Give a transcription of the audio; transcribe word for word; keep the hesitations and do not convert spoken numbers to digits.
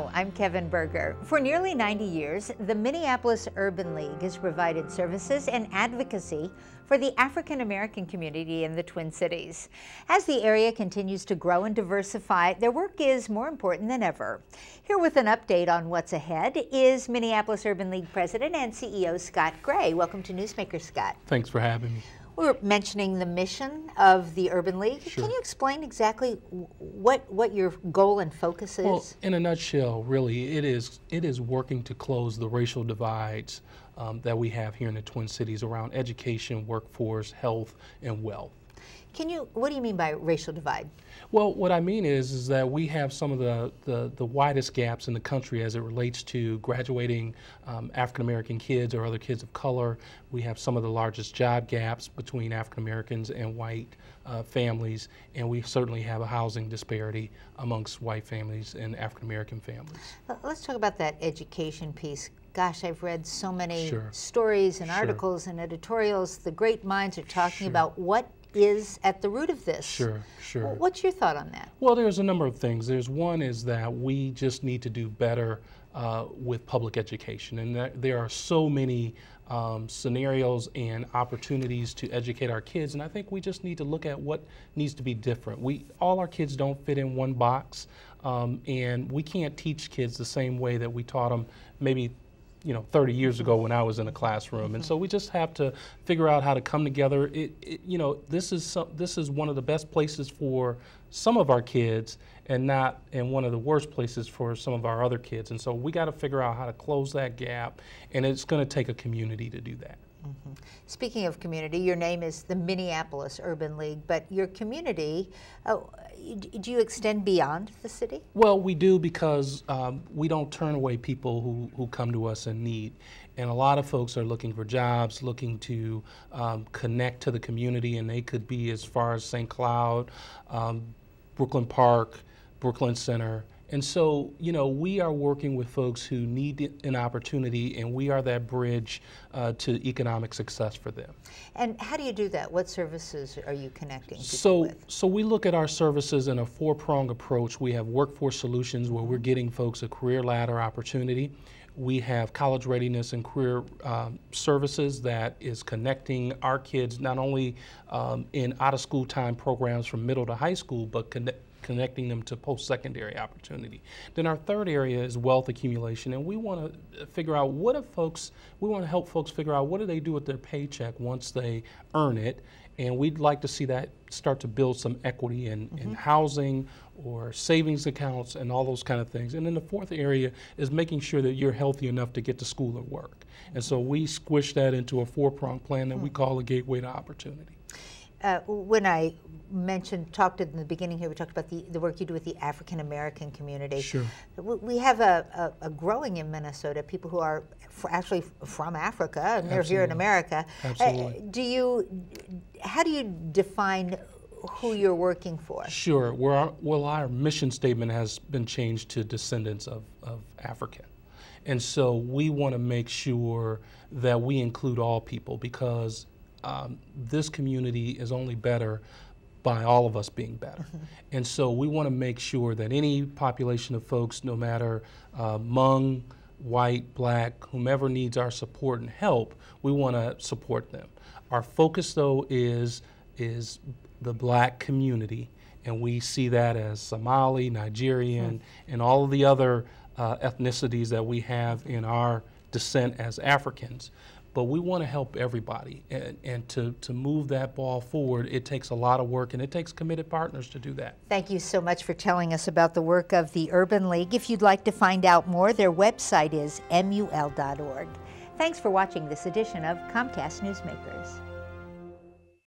Hello, I'm Kevin Berger. For nearly ninety years, the Minneapolis Urban League has provided services and advocacy for the African American community in the Twin Cities. As the area continues to grow and diversify, their work is more important than ever. Here with an update on what's ahead is Minneapolis Urban League President and C E O Scott Gray. Welcome to Newsmaker, Scott. Thanks for having me. We were mentioning the mission of the Urban League. Sure. Can you explain exactly what what your goal and focus is? Well, in a nutshell, really, it is it is working to close the racial divides um, that we have here in the Twin Cities around education, workforce, health, and wealth. Can you, what do you mean by racial divide? Well, what I mean is, is that we have some of the, the, the widest gaps in the country as it relates to graduating um, African American kids or other kids of color. We have some of the largest job gaps between African Americans and white uh, families, and we certainly have a housing disparity amongst white families and African American families. Let's talk about that education piece. Gosh, I've read so many Sure. stories and Sure. articles and editorials. The great minds are talking Sure. about what is at the root of this. Sure, sure. Well, what's your thought on that? Well, there's a number of things. There's one is that we just need to do better uh, with public education, and that there are so many um, scenarios and opportunities to educate our kids, and I think we just need to look at what needs to be different. We all our kids don't fit in one box, um, and we can't teach kids the same way that we taught them maybe you know, thirty years ago when I was in a classroom. Mm-hmm. And so we just have to figure out how to come together. It, it, you know, this is some, this is one of the best places for some of our kids and not in one of the worst places for some of our other kids. And so we got to figure out how to close that gap, and it's going to take a community to do that. Mm-hmm. Speaking of community, your name is the Minneapolis Urban League, but your community, uh, do you extend beyond the city? Well, we do, because um, we don't turn away people who, who come to us in need. And a lot of folks are looking for jobs, looking to um, connect to the community, and they could be as far as Saint Cloud, um, Brooklyn Park, Brooklyn Center. And so, you know, we are working with folks who need an opportunity, and we are that bridge uh, to economic success for them. And how do you do that? What services are you connecting people So, with? so we look at our services in a four-pronged approach. We have workforce solutions, where we're getting folks a career ladder opportunity. We have college readiness and career um, services that is connecting our kids not only um, in out-of-school time programs from middle to high school, but connect connecting them to post-secondary opportunity. Then our third area is wealth accumulation, and we want to figure out what if folks, we want to help folks figure out what do they do with their paycheck once they earn it, and we'd like to see that start to build some equity in, mm-hmm. in housing or savings accounts and all those kind of things. And then the fourth area is making sure that you're healthy enough to get to school or work. And so we squish that into a four-pronged plan that mm-hmm. we call a gateway to opportunity. Uh, when I mentioned, talked in the beginning here, we talked about the, the work you do with the African American community. Sure. We have a, a, a growing in Minnesota, people who are f actually from Africa, and they're Absolutely. Here in America. Absolutely. Uh, do you, how do you define who you're working for? Sure. Well, our, well, our mission statement has been changed to descendants of, of African. And so we want to make sure that we include all people, because Um, this community is only better by all of us being better. Mm-hmm. And so we want to make sure that any population of folks, no matter uh, Hmong, white, black, whomever needs our support and help, we want to support them. Our focus, though, is, is the black community, and we see that as Somali, Nigerian, mm-hmm. and all of the other uh, ethnicities that we have in our descent as Africans. But we want to help everybody, and, and to, to move that ball forward, it takes a lot of work, and it takes committed partners to do that. Thank you so much for telling us about the work of the Urban League. If you'd like to find out more, their website is M U L dot org. Thanks for watching this edition of Comcast Newsmakers.